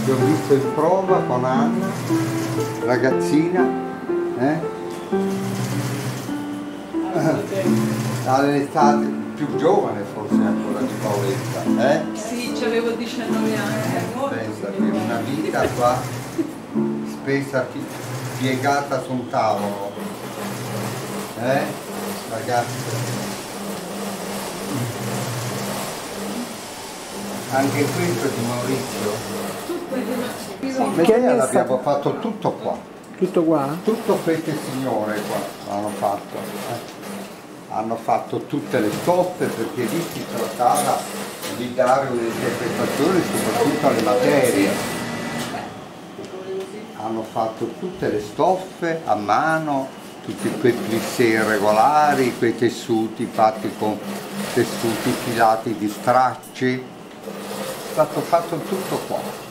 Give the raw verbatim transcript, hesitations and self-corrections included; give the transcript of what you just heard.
Ti ho visto in prova con Anna, ragazzina, eh? All'estate, più giovane forse ancora di Paoletta, eh? Sì, avevo diciannove anni. Pensate, una vita qua spesa piegata su un tavolo, eh? Ragazzi. Anche questo di Maurizio? Perché l'abbiamo fatto tutto qua. Tutto qua? Tutto queste signore qua hanno fatto. Eh? Hanno fatto tutte le stoffe perché lì si trattava di dare un'interpretazione soprattutto alle materie. Hanno fatto tutte le stoffe a mano, tutti quei plissé irregolari, quei tessuti fatti con tessuti filati di stracci. È stato fatto tutto qua.